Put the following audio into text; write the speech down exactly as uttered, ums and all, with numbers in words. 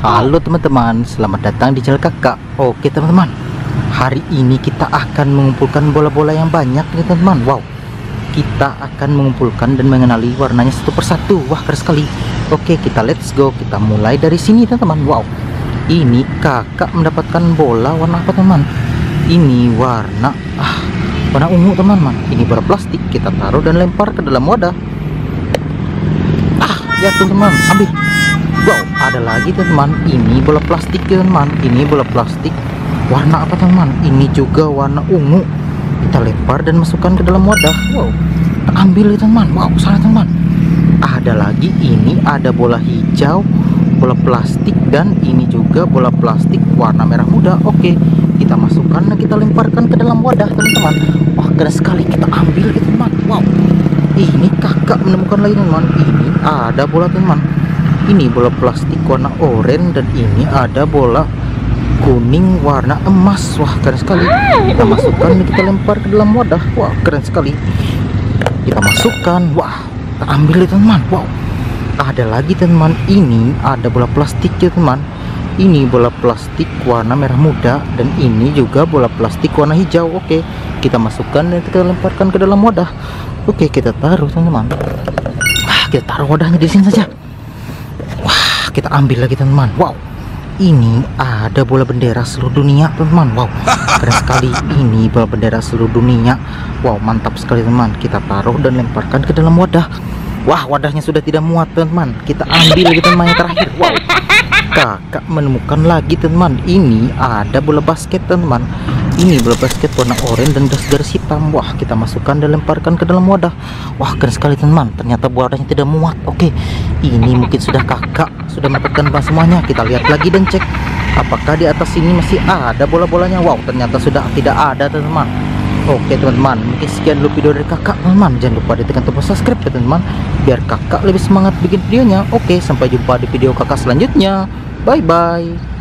Halo teman-teman, selamat datang di channel kakak. Oke teman-teman, hari ini kita akan mengumpulkan bola-bola yang banyak nih teman-teman. Wow, kita akan mengumpulkan dan mengenali warnanya satu persatu. Wah, keren sekali. Oke, kita let's go. Kita mulai dari sini teman-teman. Wow, ini kakak mendapatkan bola warna apa teman? Ini warna ah, warna ungu teman-teman. Ini bola plastik, kita taruh dan lempar ke dalam wadah. Ah, ya teman-teman, ambil. Wow, ada lagi teman-teman. Ini bola plastik teman-teman. Ini bola plastik warna apa teman-teman? Ini juga warna ungu. Kita lempar dan masukkan ke dalam wadah. Wow, kita ambil teman-teman. Wow, salah teman-teman. Ada lagi, ini ada bola hijau, bola plastik, dan ini juga bola plastik warna merah muda. Oke, kita masukkan dan kita lemparkan ke dalam wadah teman-teman. Wah, keren sekali. Kita ambil teman-teman. Wow, ini kakak menemukan lagi teman-teman. Ini ada bola teman-teman. Ini bola plastik warna oranye dan ini ada bola kuning warna emas. Wah, keren sekali. Kita masukkan dan kita lempar ke dalam wadah. Wah, keren sekali. Kita masukkan. Wah, kita ambil teman-teman. Wow, ada lagi teman-teman. Ini ada bola plastik ya teman. Ini bola plastik warna merah muda dan ini juga bola plastik warna hijau. Oke, kita masukkan dan kita lemparkan ke dalam wadah. Oke, kita taruh teman-teman. Ah, kita taruh wadahnya di sini saja. Kita ambil lagi teman-teman. Wow, ini ada bola bendera seluruh dunia teman-teman. Wow, keren sekali. Ini bola bendera seluruh dunia. Wow, mantap sekali teman. Kita taruh dan lemparkan ke dalam wadah. Wah, wadahnya sudah tidak muat teman-teman. Kita ambil lagi teman yang terakhir. Wow, kakak menemukan lagi teman. Ini ada bola basket teman-teman. Ini bola basket warna oranye dan garis-garis hitam. Wah, kita masukkan dan lemparkan ke dalam wadah. Wah, keren sekali teman. Ternyata wadahnya tidak muat. Oke, ini mungkin sudah kakak sudah mendapatkan semuanya. Kita lihat lagi dan cek apakah di atas sini masih ada bola-bolanya. Wow, ternyata sudah tidak ada teman-teman. Oke teman-teman, mungkin sekian dulu video dari kakak teman-teman. Jangan lupa ditekan tombol subscribe ya teman-teman, biar kakak lebih semangat bikin videonya. Oke, sampai jumpa di video kakak selanjutnya. Bye bye.